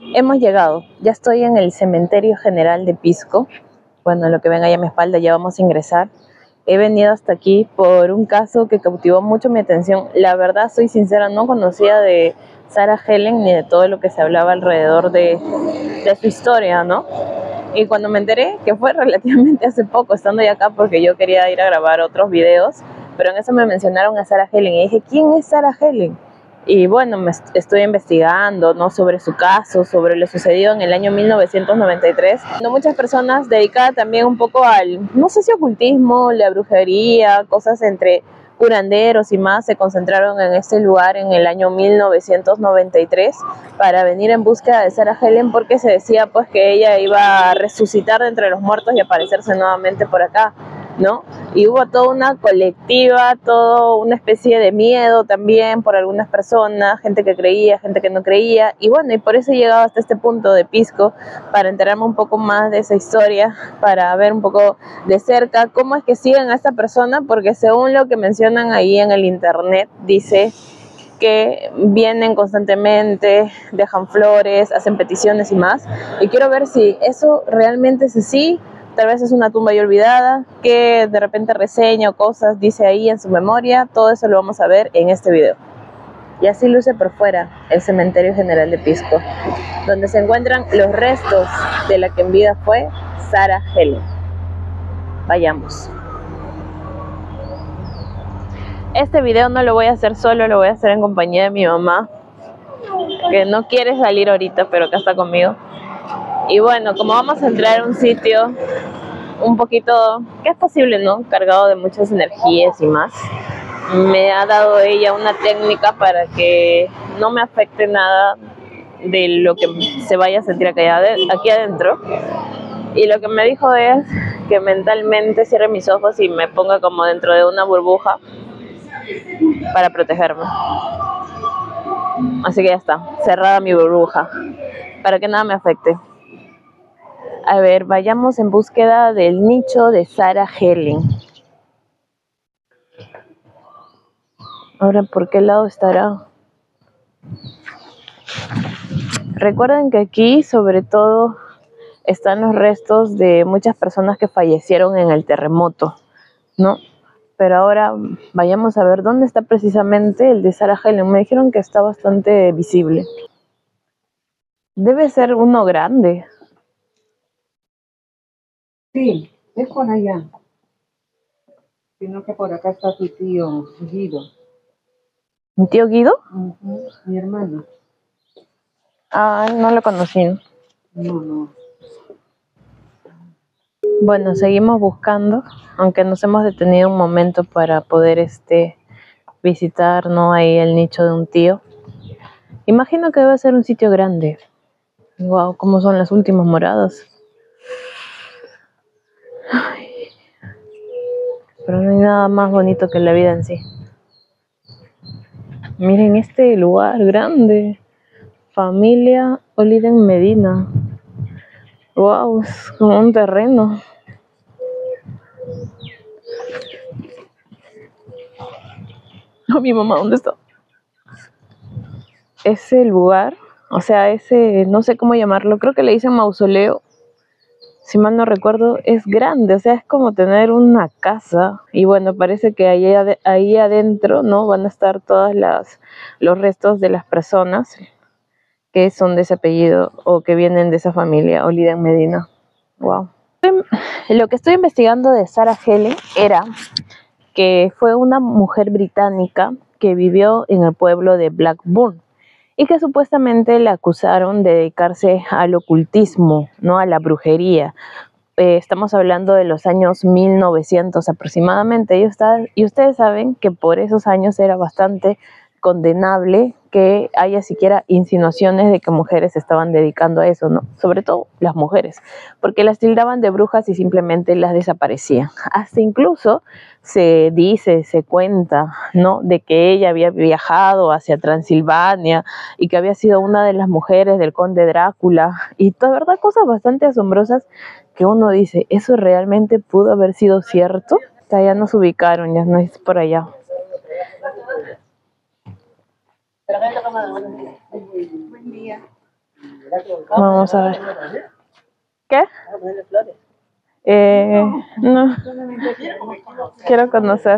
Hemos llegado, ya estoy en el Cementerio General de Pisco. Bueno, lo que ven ahí a mi espalda, ya vamos a ingresar. He venido hasta aquí por un caso que cautivó mucho mi atención. La verdad, soy sincera, no conocía de Sarah Helen ni de todo lo que se hablaba alrededor de su historia, ¿no? Y cuando me enteré, que fue relativamente hace poco, estando ya acá porque yo quería ir a grabar otros videos, pero en eso me mencionaron a Sarah Helen y dije, ¿quién es Sarah Helen? Y bueno, estoy investigando, ¿no?, sobre su caso, sobre lo sucedido en el año 1993. Muchas personas dedicadas también un poco al, no sé si ocultismo, la brujería, cosas entre curanderos y más, se concentraron en este lugar en el año 1993 para venir en búsqueda de Sarah Helen, porque se decía pues que ella iba a resucitar de entre los muertos y aparecerse nuevamente por acá, ¿no? Y hubo toda una colectiva, toda una especie de miedo también por algunas personas, gente que creía, gente que no creía, y bueno, y por eso he llegado hasta este punto de Pisco, para enterarme un poco más de esa historia, para ver un poco de cerca cómo es que siguen a esta persona, porque según lo que mencionan ahí en el internet, dice que vienen constantemente, dejan flores, hacen peticiones y más, y quiero ver si eso realmente es así. Tal vez es una tumba ya olvidada, que de repente reseña o cosas dice ahí en su memoria. Todo eso lo vamos a ver en este video. Y así luce por fuera el Cementerio General de Pisco, donde se encuentran los restos de la que en vida fue Sarah Helen. Vayamos. Este video no lo voy a hacer solo, lo voy a hacer en compañía de mi mamá, que no quiere salir ahorita, pero acá está conmigo. Y bueno, como vamos a entrar a un sitio un poquito, que es posible, ¿no?, cargado de muchas energías y más, me ha dado ella una técnica para que no me afecte nada de lo que se vaya a sentir aquí adentro. Y lo que me dijo es que mentalmente cierre mis ojos y me ponga como dentro de una burbuja para protegerme. Así que ya está, cerrada mi burbuja, para que nada me afecte. A ver, vayamos en búsqueda del nicho de Sarah Helen. Ahora, ¿por qué lado estará? Recuerden que aquí, sobre todo, están los restos de muchas personas que fallecieron en el terremoto, ¿no? Pero ahora vayamos a ver dónde está precisamente el de Sarah Helen. Me dijeron que está bastante visible. Debe ser uno grande. Sí, es por allá. Sino que por acá está tu tío Guido. ¿Mi tío Guido? Mi hermano. Ah, no lo conocí. No. Bueno, seguimos buscando, aunque nos hemos detenido un momento para poder visitar, ¿no?, ahí el nicho de un tío. Imagino que debe ser un sitio grande. Wow, cómo son las últimas moradas. Ay, pero no hay nada más bonito que la vida en sí. Miren este lugar grande. Familia Oliden Medina. Wow, es como un terreno. No, mi mamá, ¿dónde está? Ese lugar, o sea, no sé cómo llamarlo, creo que le dicen mausoleo, si mal no recuerdo, es grande, o sea, es como tener una casa. Y bueno, parece que ahí adentro, ¿no?, van a estar los restos de las personas que son de ese apellido o que vienen de esa familia, Oliden Medina. Wow. Lo que estoy investigando de Sarah Helen era que fue una mujer británica que vivió en el pueblo de Blackburn y que supuestamente la acusaron de dedicarse al ocultismo, ¿no?, a la brujería. Estamos hablando de los años 1900 aproximadamente, y ustedes saben que por esos años era bastante condenable que haya siquiera insinuaciones de que mujeres se estaban dedicando a eso, ¿no? Sobre todo las mujeres, porque las tildaban de brujas y simplemente las desaparecían. Hasta incluso se cuenta, ¿no?, de que ella había viajado hacia Transilvania y que había sido una de las mujeres del conde Drácula, y de verdad cosas bastante asombrosas que uno dice, ¿eso realmente pudo haber sido cierto? O sea, ya nos ubicaron, ya no es por allá. Buen día. Vamos a ver. ¿Qué? No. Quiero conocer.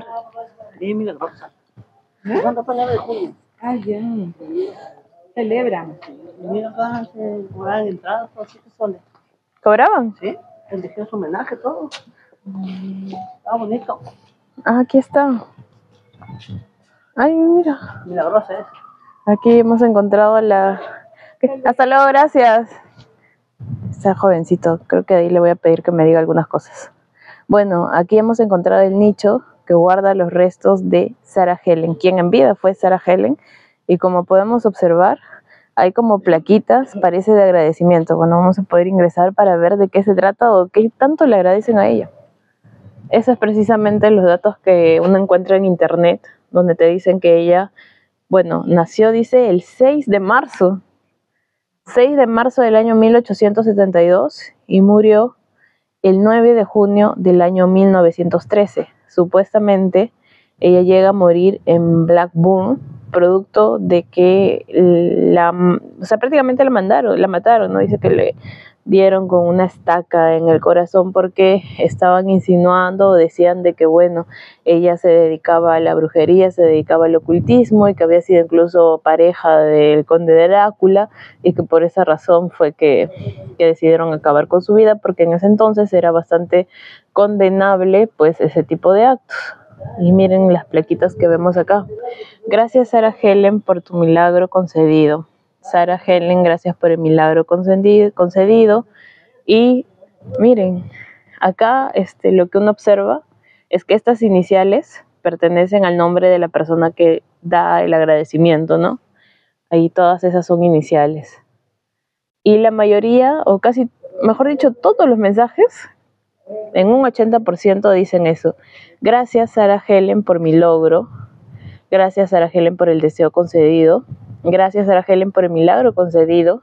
Ah, ya. Celebran. ¿Cobraban? Sí, eligió su homenaje, todo. Está bonito. Ah, aquí está. Ay, mira. Milagrosa es. Aquí hemos encontrado la... Hasta luego, gracias. Está jovencito, creo que ahí le voy a pedir que me diga algunas cosas. Bueno, aquí hemos encontrado el nicho que guarda los restos de Sarah Helen. Quien en vida fue Sarah Helen. Y como podemos observar, hay como plaquitas, parece de agradecimiento. Bueno, vamos a poder ingresar para ver de qué se trata o qué tanto le agradecen a ella. Esos es precisamente los datos que uno encuentra en internet, donde te dicen que ella, bueno, nació, dice, el 6 de marzo. 6 de marzo del año 1872 y murió el 9 de junio del año 1913. Supuestamente ella llega a morir en Blackburn, producto de que prácticamente la mataron, ¿no? Dice que le dieron con una estaca en el corazón porque estaban insinuando o decían de que, bueno, ella se dedicaba a la brujería, se dedicaba al ocultismo y que había sido incluso pareja del conde de Drácula y que por esa razón fue que decidieron acabar con su vida, porque en ese entonces era bastante condenable pues ese tipo de actos. Y miren las plaquitas que vemos acá. Gracias, Sarah Helen, por tu milagro concedido. Sarah Helen, gracias por el milagro concedido. Y miren, acá lo que uno observa es que estas iniciales pertenecen al nombre de la persona que da el agradecimiento, ¿no? Ahí todas esas son iniciales. Y la mayoría, o casi, mejor dicho, todos los mensajes, en un 80% dicen eso. Gracias, Sarah Helen, por mi logro. Gracias, Sarah Helen, por el deseo concedido. Gracias, Sarah Helen, por el milagro concedido.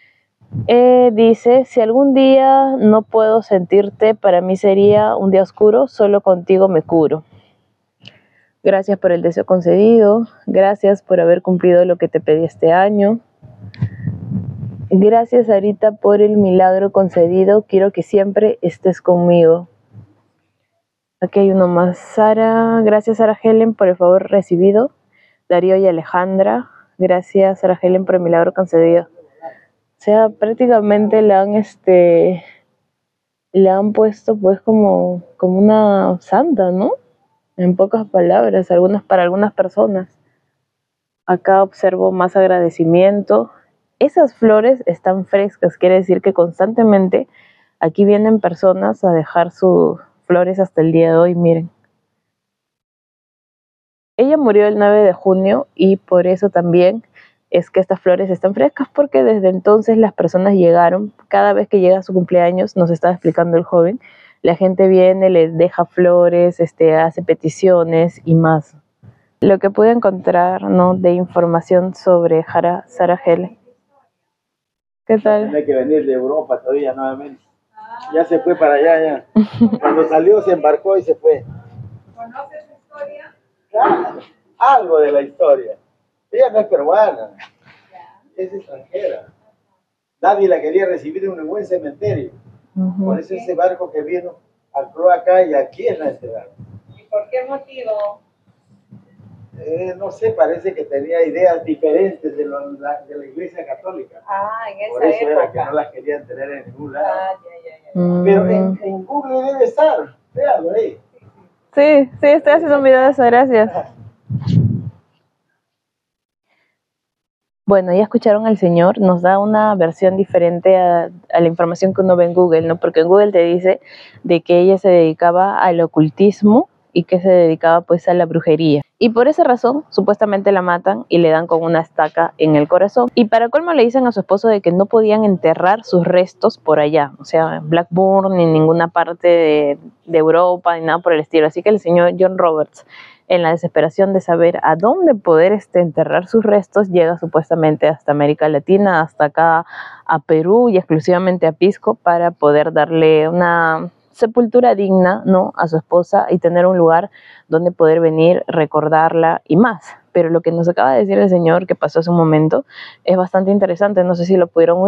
Dice, si algún día no puedo sentirte, para mí sería un día oscuro, solo contigo me curo. Gracias por el deseo concedido. Gracias por haber cumplido lo que te pedí este año. Gracias, Sarita, por el milagro concedido. Quiero que siempre estés conmigo. Aquí hay uno más. Sara, gracias, Sarah Helen, por el favor recibido. Darío y Alejandra, gracias, Sarah Helen, por el milagro concedido. O sea, prácticamente le han puesto pues como una santa, ¿no? En pocas palabras, para algunas personas. Acá observo más agradecimiento. Esas flores están frescas, quiere decir que constantemente aquí vienen personas a dejar sus flores hasta el día de hoy, miren. Ella murió el 9 de junio y por eso también es que estas flores están frescas, porque desde entonces las personas llegaron, cada vez que llega su cumpleaños, nos estaba explicando el joven, la gente viene, les deja flores, hace peticiones y más. Lo que pude encontrar, ¿no?, de información sobre Sarah Helen. ¿Qué tal? Tiene que venir de Europa todavía nuevamente. Ya se fue para allá, ya. Cuando salió se embarcó y se fue. ¿Conoces su historia? Claro, algo de la historia. Ella no es peruana, es extranjera. Nadie la quería recibir en un buen cementerio. Por eso ese barco que vino ancló acá y aquí es la enterraron. ¿Y por qué motivo? No sé, parece que tenía ideas diferentes de la Iglesia Católica. En por esa eso época. era que no las querían tener en ningún lado. Ya. Pero en Google debe estar, véalo ahí. Sí, estoy haciendo un video de eso, gracias. Bueno, ya escucharon al señor, nos da una versión diferente a la información que uno ve en Google, ¿no? Porque en Google te dice de que ella se dedicaba al ocultismo y que se dedicaba pues a la brujería. Y por esa razón, supuestamente la matan y le dan con una estaca en el corazón. Y para colmo le dicen a su esposo de que no podían enterrar sus restos por allá, o sea, en Blackburn, ni en ninguna parte de Europa, ni nada por el estilo. Así que el señor John Roberts, en la desesperación de saber a dónde poder enterrar sus restos, llega supuestamente hasta América Latina, hasta acá a Perú y exclusivamente a Pisco, para poder darle una sepultura digna, ¿no?, a su esposa y tener un lugar donde poder venir, recordarla y más. Pero lo que nos acaba de decir el señor, que pasó hace un momento, es bastante interesante. No sé si lo pudieron oír.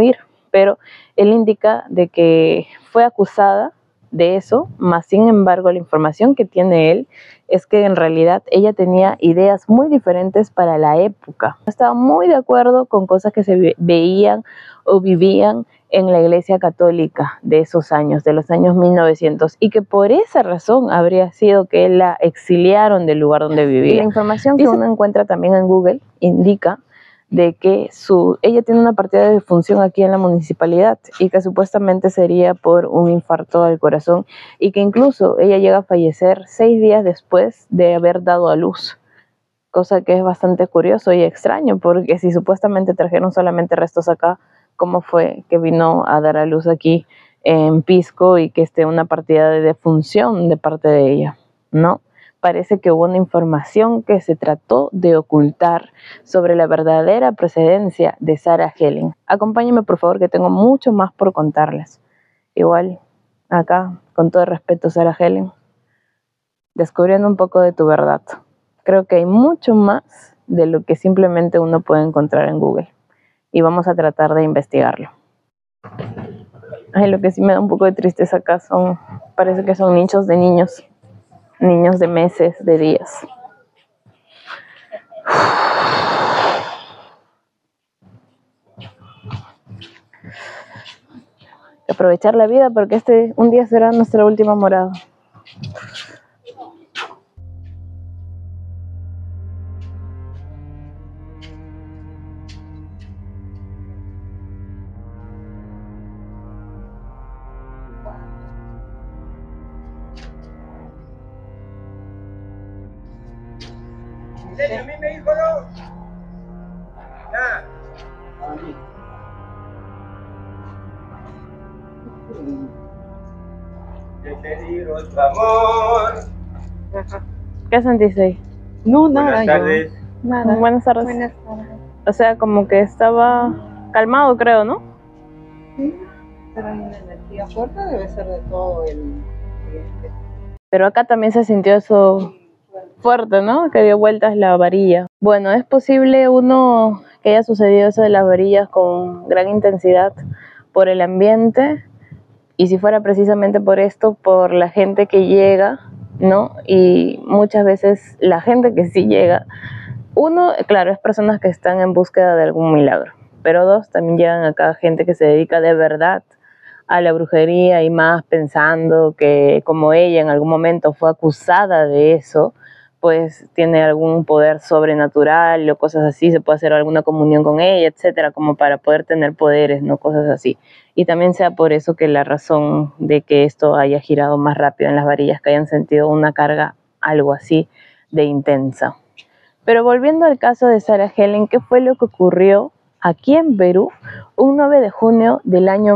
pero él indica de que fue acusada de eso, más sin embargo la información que tiene él es que en realidad ella tenía ideas muy diferentes para la época. Estaba muy de acuerdo con cosas que se veían o vivían en la Iglesia Católica de esos años, de los años 1900, y que por esa razón habría sido que la exiliaron del lugar donde vivía. Y la información que uno encuentra también en Google indica de que ella tiene una partida de defunción aquí en la municipalidad y que supuestamente sería por un infarto al corazón y que incluso ella llega a fallecer 6 días después de haber dado a luz, cosa que es bastante curioso y extraño, porque si supuestamente trajeron solamente restos acá, ¿cómo fue que vino a dar a luz aquí en Pisco y que esté una partida de defunción de parte de ella? No. Parece que hubo una información que se trató de ocultar sobre la verdadera procedencia de Sarah Helling. Acompáñenme por favor, que tengo mucho más por contarles. Igual, acá, con todo respeto, Sarah Helling, descubriendo un poco de tu verdad. Creo que hay mucho más de lo que simplemente uno puede encontrar en Google. Y vamos a tratar de investigarlo. Ay, lo que sí me da un poco de tristeza acá parece que son nichos de niños de meses, de días. Aprovechar la vida porque un día será nuestra última morada. A mí me dijo no. Ya. Te pedir otro amor. ¿Qué sentiste ahí? No, nada. Buenas tardes. Nada. Buenas tardes. Buenas tardes. O sea, como que estaba calmado, creo, ¿no? Sí, pero hay una energía fuerte, debe ser de todo el... Pero acá también se sintió eso fuerte, ¿no? Que dio vueltas la varilla. Bueno, es posible que haya sucedido eso de las varillas con gran intensidad por el ambiente, y si fuera precisamente por esto, por la gente que llega, ¿no? Y muchas veces la gente que sí llega, uno, claro, es personas que están en búsqueda de algún milagro, pero dos, también llegan acá gente que se dedica de verdad a la brujería y más pensando que como ella en algún momento fue acusada de eso, pues tiene algún poder sobrenatural o cosas así, se puede hacer alguna comunión con ella, etcétera, como para poder tener poderes, no cosas así. Y también sea por eso que la razón de que esto haya girado más rápido en las varillas, que hayan sentido una carga algo así de intensa. Pero volviendo al caso de Sarah Helling, ¿qué fue lo que ocurrió aquí en Perú un 9 de junio del año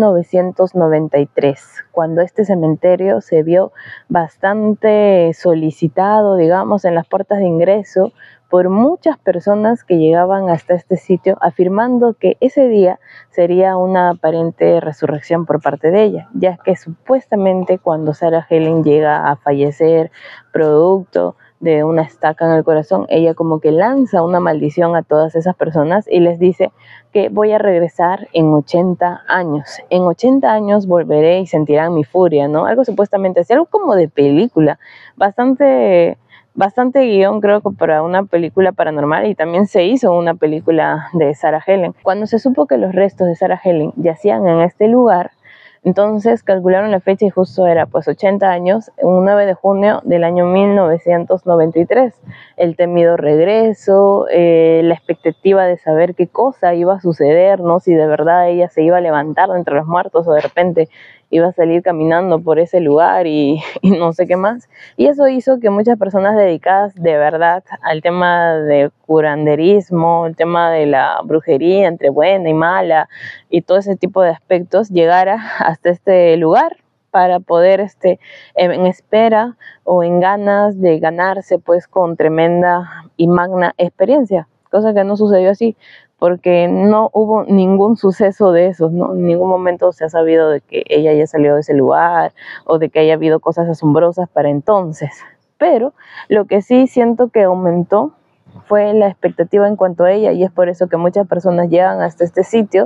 1993, cuando este cementerio se vio bastante solicitado, digamos, en las puertas de ingreso por muchas personas que llegaban hasta este sitio afirmando que ese día sería una aparente resurrección por parte de ella, ya que supuestamente cuando Sarah Helling llega a fallecer producto de una estaca en el corazón, ella como que lanza una maldición a todas esas personas y les dice que voy a regresar en 80 años. En 80 años volveré y sentirán mi furia, ¿no? Algo supuestamente así, algo como de película, bastante guión, creo que para una película paranormal, y también se hizo una película de Sarah Helling. Cuando se supo que los restos de Sarah Helling yacían en este lugar, entonces calcularon la fecha y justo era pues 80 años, un 9 de junio del año 1993. El temido regreso, la expectativa de saber qué cosa iba a suceder, ¿no? Si de verdad ella se iba a levantar de entre los muertos o de repente iba a salir caminando por ese lugar y no sé qué más. Y eso hizo que muchas personas dedicadas de verdad al tema de curanderismo, el tema de la brujería entre buena y mala y todo ese tipo de aspectos, llegara hasta este lugar para poder en espera o en ganas de ganarse pues con tremenda y magna experiencia, cosa que no sucedió así, porque no hubo ningún suceso de esos, ¿no? En ningún momento se ha sabido de que ella haya salido de ese lugar o de que haya habido cosas asombrosas para entonces. Pero lo que sí siento que aumentó fue la expectativa en cuanto a ella, y es por eso que muchas personas llegan hasta este sitio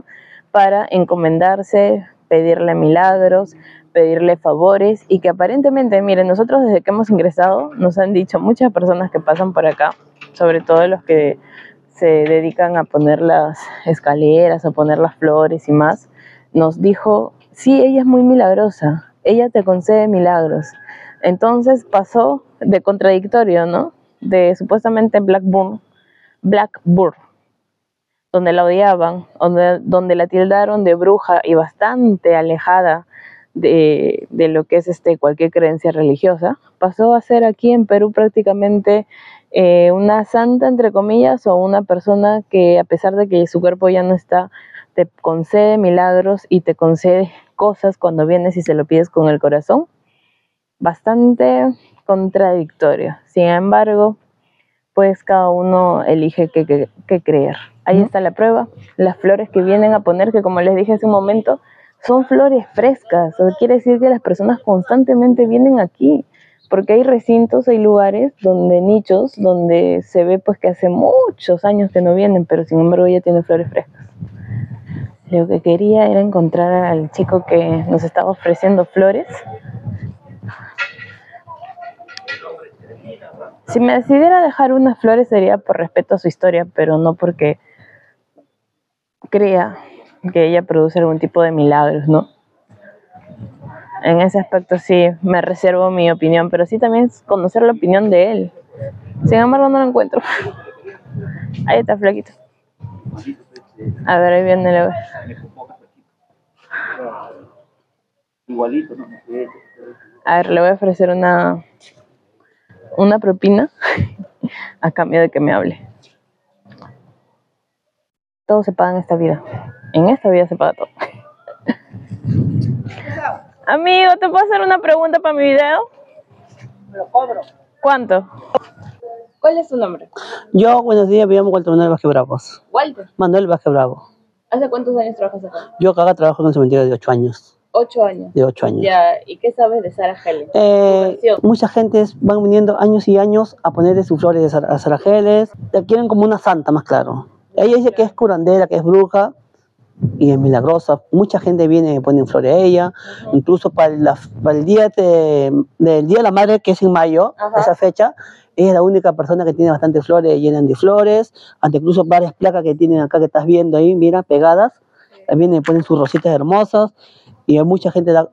para encomendarse, pedirle milagros, pedirle favores, y que aparentemente, miren, nosotros desde que hemos ingresado nos han dicho muchas personas que pasan por acá, sobre todo los que se dedican a poner las escaleras, a poner las flores y más, nos dijo, sí, ella es muy milagrosa, ella te concede milagros. Entonces pasó de contradictorio, ¿no? De supuestamente Blackburn, donde la odiaban, donde la tildaron de bruja y bastante alejada de lo que es cualquier creencia religiosa, pasó a ser aquí en Perú prácticamente una santa, entre comillas, o una persona que, a pesar de que su cuerpo ya no está, te concede milagros y te concede cosas cuando vienes y se lo pides con el corazón. Bastante contradictorio. Sin embargo, pues cada uno elige qué creer. Ahí está la prueba. Las flores que vienen a poner, que como les dije hace un momento, son flores frescas. O sea, quiere decir que las personas constantemente vienen aquí, porque hay recintos, hay lugares, nichos, donde se ve pues que hace muchos años que no vienen, pero sin embargo ya tienen flores frescas. Lo que quería era encontrar al chico que nos estaba ofreciendo flores. Si me decidiera dejar unas flores sería por respeto a su historia, pero no porque crea que ella produce algún tipo de milagros, ¿no? En ese aspecto sí me reservo mi opinión, pero sí también conocer la opinión de él. Sin embargo no lo encuentro. Ahí está, flaquito. A ver, ahí viene la... Igualito, ¿no? A ver, le voy a ofrecer una propina a cambio de que me hable. Todo se paga en esta vida. En esta vida se paga todo. Amigo, ¿te puedo hacer una pregunta para mi video? Me lo cobro. ¿Cuánto? ¿Cuál es tu nombre? Yo, buenos días, me llamo Walter Manuel Vázquez Bravos. Walter. Manuel Vázquez Bravo. ¿Hace cuántos años trabajas acá? Yo acá trabajo en el cementerio de 8 años. 8 años. De 8 años. Ya, ¿y qué sabes de Sarah Helen? Mucha gente van viniendo años y años a ponerle sus flores a Sarah Helen. La quieren como una santa, más claro. Ella dice que es curandera, que es bruja y es milagrosa. Mucha gente viene y pone flores a ella. Incluso para el día del Día de la Madre, que es en mayo, esa fecha, ella es la única persona que tiene bastantes flores, llenan de flores. Hasta incluso varias placas que tienen acá que estás viendo ahí, mira, pegadas. También le ponen sus rositas hermosas. Y hay mucha gente ha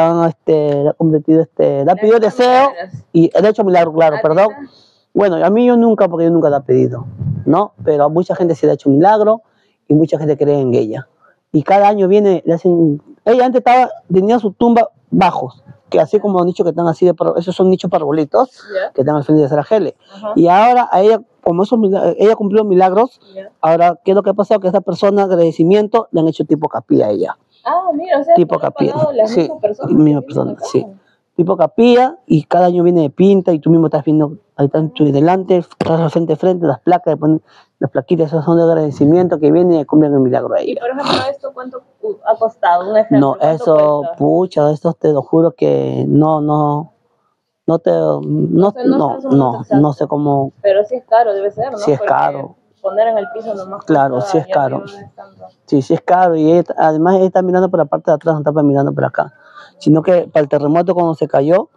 pedido deseo y ha hecho milagro, claro, perdón. Bueno, a mí yo nunca, porque yo nunca la he pedido, ¿no? Pero a mucha gente se le ha hecho milagro y mucha gente cree en ella. Y cada año viene, le hacen... Ella antes tenía su tumba bajos, que así como han dicho que están así, esos son nichos parabolitos, que están al frente de Sarah Helen. Y ahora a ella, como ella cumplió milagros, ahora, ¿qué es lo que ha pasado? Que esa persona, agradecimiento, le han hecho tipo capilla a ella. Ah, mira, o sea, tipo capilla. Las Sí, misma persona, sí. Tipo capilla, y cada año viene de pinta, y tú mismo estás viendo, ahí están delante, estás frente a frente, las placas, las plaquitas, esas son de agradecimiento que vienen y cumplen el milagro a ella. Y por ejemplo, ¿esto cuánto ha costado? Un ejemplo, no, eso, cuesta? Pucha, esto te lo juro que no sé cómo. Pero sí es caro, debe ser, ¿no? Sí es porque caro. Poner en el piso nomás. Claro, sí es caro. Sí es caro, y además ella está mirando por la parte de atrás, no está mirando por acá. Sino que para el terremoto cuando se cayó,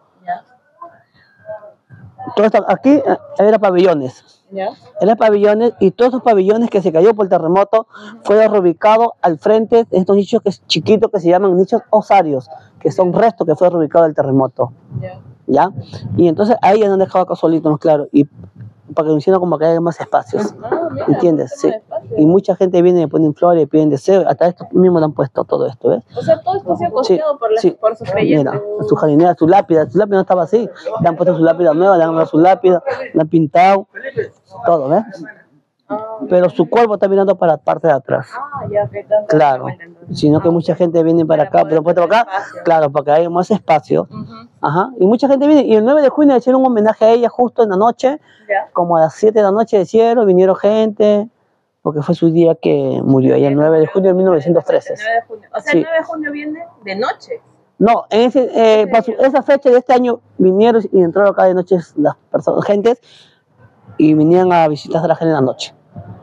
todo esto, aquí era pabellones. Eran pabellones, y todos esos pabellones que se cayó por el terremoto fueron reubicados al frente de estos nichos chiquitos que se llaman nichos osarios, que son restos que fueron reubicados del terremoto. ¿Ya? Y entonces ahí ya han dejado acá solitos, ¿no? Claro, y para que funcione como que haya más espacios. Mira, ¿entiendes? Sí. Y mucha gente viene y ponen flores, piden deseos, hasta esto mismo le han puesto todo esto, ¿ves? O sea, todo esto se ha costeado por sus creyentes. Mira, su jardinera, su lápida no estaba así, le han puesto su lápida nueva, le han dado su lápida, le han pintado, todo, ¿ves? Pero su cuerpo está mirando para la parte de atrás. Claro, sino que mucha gente viene para acá, pero puesto para acá, claro, porque hay más espacio. Ajá, y mucha gente viene, y el 9 de junio hicieron un homenaje a ella justo en la noche, como a las 7 de la noche hicieron, vinieron gente, porque fue su día que murió ella, el 9 de junio de 1913. O sea, el 9 de junio viene de noche. No, en esa fecha de este año vinieron y entraron acá de noche las personas, gentes, y venían a visitar a la gente en la noche.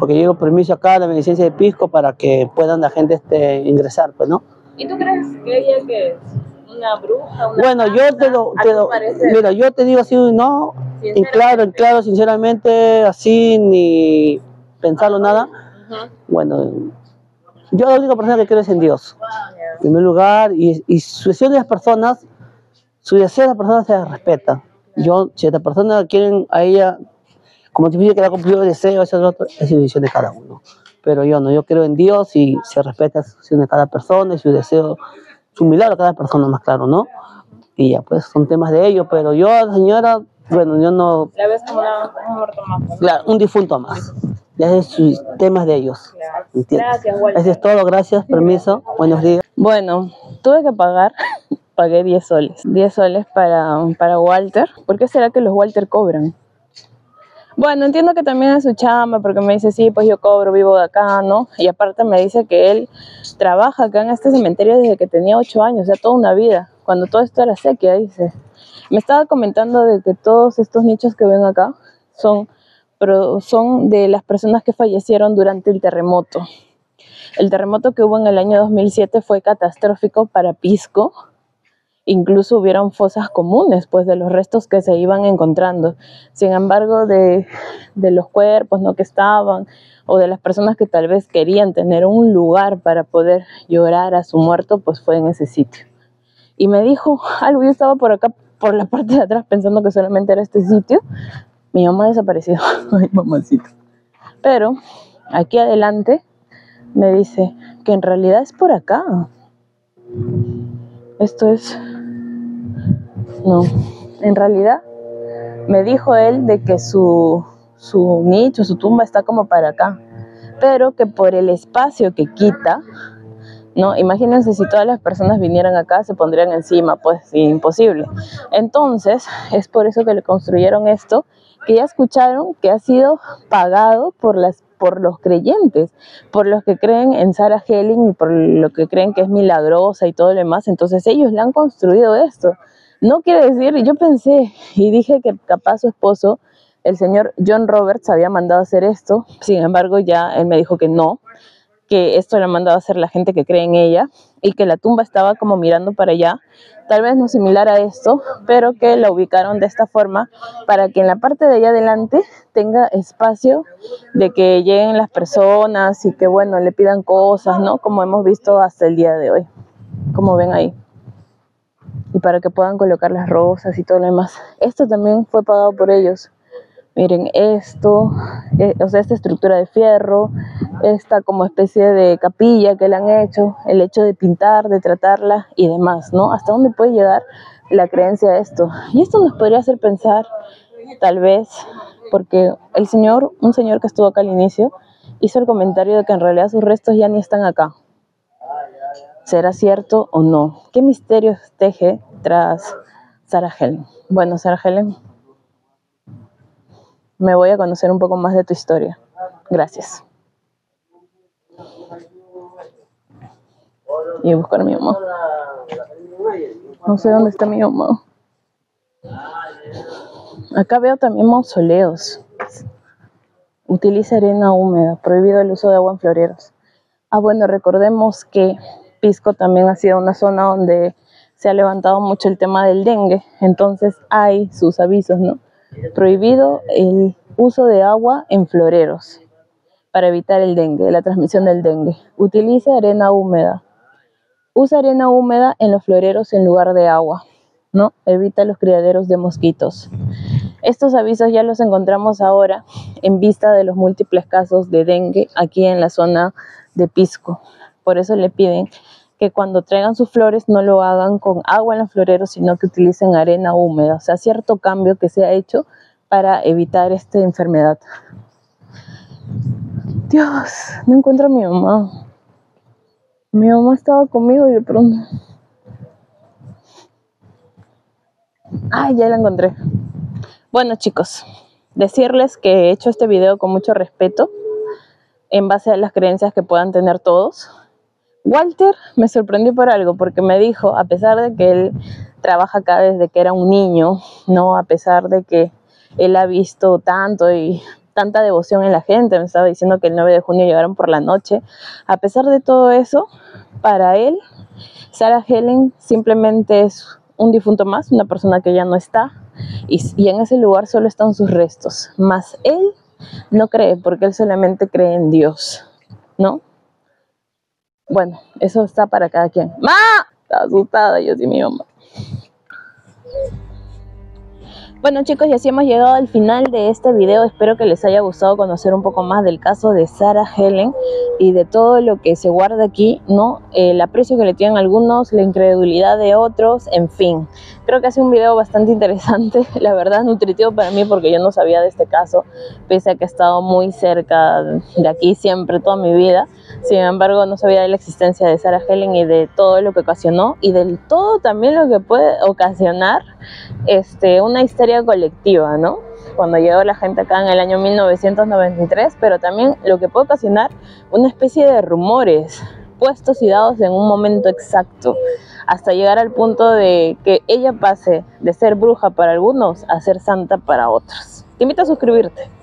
porque yo permiso acá, la licencia de Pisco, para que puedan la gente ingresar, pues, ¿no? ¿Y tú crees que ella que es una bruja, una Bueno, yo te lo, mira, yo te digo así, no, y claro, sinceramente, así, ni pensarlo nada. Bueno, yo la única persona que creo es en Dios, en primer lugar, y su deseo de las personas, su deseo de las personas se respeta. Yo, si las personas quieren a ella, como te dije que la cumplió el deseo, eso es otro, es su decisión de cada uno. Pero yo no, yo creo en Dios y se respeta la decisión de cada persona y su deseo, su milagro a cada persona, más claro, ¿no? Y ya, pues son temas de ellos, pero yo, la señora, bueno, yo no... La ves como un muerto más, ¿no? Claro, un difunto más. Ya es sus temas de ellos. Claro. ¿Entiendes? Gracias, Walter. Eso es todo, gracias, permiso, buenos días. Bueno, tuve que pagar, pagué 10 soles. 10 soles para Walter. ¿Por qué será que los Walter cobran? Bueno, entiendo que también es su chamba, porque me dice, sí, pues yo cobro, vivo de acá, ¿no? Y aparte me dice que él trabaja acá en este cementerio desde que tenía 8 años, o sea, toda una vida, cuando todo esto era sequía, dice. Me estaba comentando de que todos estos nichos que ven acá son de las personas que fallecieron durante el terremoto. El terremoto que hubo en el año 2007 fue catastrófico para Pisco. Incluso hubieron fosas comunes, pues, de los restos que se iban encontrando. Sin embargo, de los cuerpos, ¿no?, que estaban, o de las personas que tal vez querían tener un lugar para poder llorar a su muerto, pues fue en ese sitio. Y me dijo algo, yo estaba por acá, por la parte de atrás, pensando que solamente era este sitio. Mi mamá desapareció. Ay, mamacita. Pero aquí adelante me dice que en realidad es por acá. Esto es... No, en realidad me dijo él de que su nicho, su tumba está como para acá, pero que por el espacio que quita, ¿no? Imagínense si todas las personas vinieran acá, se pondrían encima, pues imposible. Entonces, es por eso que le construyeron esto, que ya escucharon que ha sido pagado por los creyentes, por los que creen en Sarah Helen y por lo que creen que es milagrosa y todo lo demás. Entonces ellos le han construido esto. No quiere decir, yo pensé y dije que capaz su esposo, el señor John Roberts, había mandado a hacer esto. Sin embargo, ya él me dijo que no, que esto lo ha mandado a hacer la gente que cree en ella y que la tumba estaba como mirando para allá, tal vez no similar a esto, pero que la ubicaron de esta forma para que en la parte de allá adelante tenga espacio de que lleguen las personas y que, bueno, le pidan cosas, ¿no? Como hemos visto hasta el día de hoy, como ven ahí. Y para que puedan colocar las rosas y todo lo demás. Esto también fue pagado por ellos. Miren esto, o sea, esta estructura de fierro, esta como especie de capilla que le han hecho, el hecho de pintar, de tratarla y demás, ¿no? ¿Hasta dónde puede llegar la creencia de esto? Y esto nos podría hacer pensar, tal vez, porque un señor que estuvo acá al inicio, hizo el comentario de que en realidad sus restos ya ni están acá. ¿Será cierto o no? ¿Qué misterios teje tras Sarah Helen? Bueno, Sarah Helen, me voy a conocer un poco más de tu historia. Gracias. Y a buscar a mi mamá. No sé dónde está mi mamá. Acá veo también mausoleos. Utiliza arena húmeda. Prohibido el uso de agua en floreros. Bueno, recordemos que Pisco también ha sido una zona donde se ha levantado mucho el tema del dengue. Entonces hay sus avisos, ¿no? Prohibido el uso de agua en floreros para evitar el dengue, la transmisión del dengue. Utiliza arena húmeda. Usa arena húmeda en los floreros en lugar de agua, ¿no? Evita los criaderos de mosquitos. Estos avisos ya los encontramos ahora en vista de los múltiples casos de dengue aquí en la zona de Pisco. Por eso le piden que cuando traigan sus flores no lo hagan con agua en los floreros, sino que utilicen arena húmeda. O sea, cierto cambio que se ha hecho para evitar esta enfermedad. Dios, no encuentro a mi mamá. Mi mamá estaba conmigo y de pronto... ¡Ay, ya la encontré! Bueno, chicos, decirles que he hecho este video con mucho respeto en base a las creencias que puedan tener todos. Walter me sorprendió por algo, porque me dijo, a pesar de que él trabaja acá desde que era un niño, ¿no? A pesar de que él ha visto tanto y tanta devoción en la gente. Me estaba diciendo que el 9 de junio llegaron por la noche. A pesar de todo eso, para él, Sarah Helen simplemente es un difunto más, una persona que ya no está, y en ese lugar solo están sus restos. Mas él no cree, porque él solamente cree en Dios, ¿no? Bueno, eso está para cada quien. ¡Ma! Está asustada, yo sí, mi mamá. Bueno, chicos, y así hemos llegado al final de este video. Espero que les haya gustado conocer un poco más del caso de Sarah Helen y de todo lo que se guarda aquí, ¿no? El aprecio que le tienen algunos, la incredulidad de otros, en fin. Creo que ha sido un video bastante interesante, la verdad nutritivo para mí, porque yo no sabía de este caso, pese a que he estado muy cerca de aquí siempre, toda mi vida. Sin embargo, no sabía de la existencia de Sarah Helen y de todo lo que ocasionó, y del todo también lo que puede ocasionar una histeria colectiva, ¿no? Cuando llegó la gente acá en el año 1993, pero también lo que puede ocasionar una especie de rumores puestos y dados en un momento exacto, hasta llegar al punto de que ella pase de ser bruja para algunos a ser santa para otros. Te invito a suscribirte.